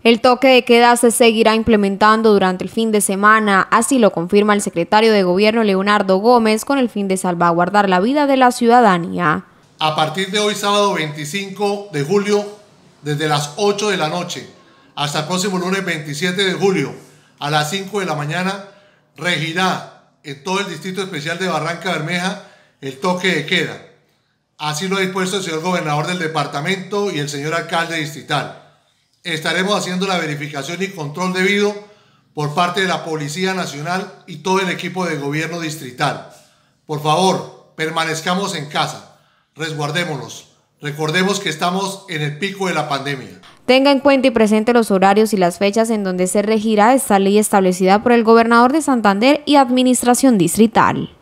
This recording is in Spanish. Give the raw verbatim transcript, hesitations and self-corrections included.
El toque de queda se seguirá implementando durante el fin de semana, así lo confirma el secretario de Gobierno Leonardo Gómez, con el fin de salvaguardar la vida de la ciudadanía. A partir de hoy, sábado veinticinco de julio, desde las ocho de la noche hasta el próximo lunes veintisiete de julio, a las cinco de la mañana, regirá en todo el Distrito Especial de Barranca Bermeja el toque de queda. Así lo ha dispuesto el señor gobernador del departamento y el señor alcalde distrital. Estaremos haciendo la verificación y control debido por parte de la Policía Nacional y todo el equipo de gobierno distrital. Por favor, permanezcamos en casa, resguardémonos. Recordemos que estamos en el pico de la pandemia. Tenga en cuenta y presente los horarios y las fechas en donde se regirá esta ley establecida por el gobernador de Santander y Administración Distrital.